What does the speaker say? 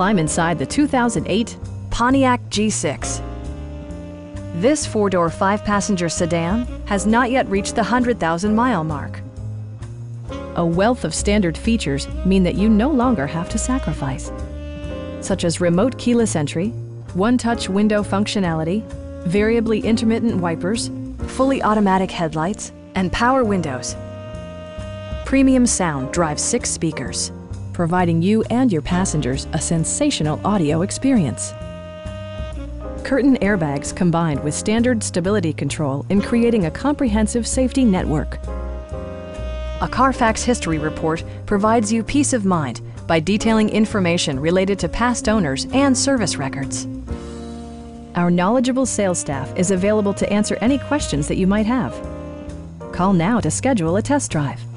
climb inside the 2008 Pontiac G6. This four-door, five-passenger sedan has not yet reached the 100,000-mile mark. A wealth of standard features mean that you no longer have to sacrifice, such as remote keyless entry, one-touch window functionality, variably intermittent wipers, fully automatic headlights, and power windows. Premium sound drives 6 speakers, providing you and your passengers a sensational audio experience. Curtain airbags combined with standard stability control in creating a comprehensive safety network. A Carfax history report provides you peace of mind by detailing information related to past owners and service records. Our knowledgeable sales staff is available to answer any questions that you might have. Call now to schedule a test drive.